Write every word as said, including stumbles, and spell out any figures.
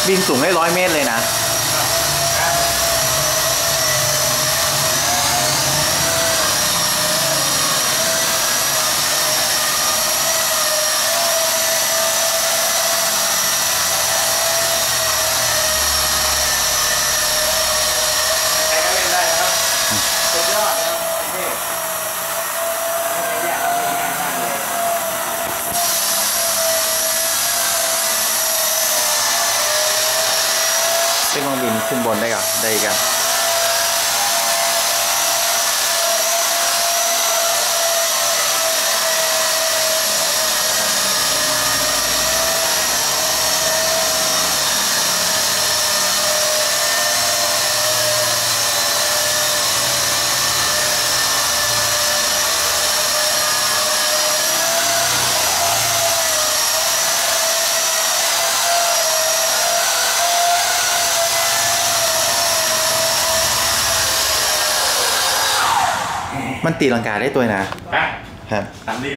บินสูงได้ร้อยเมตรเลยนะเครื่องบินขึ้นบนได้ก่อนได้กันมันตีลังกาได้ตัวนะครับ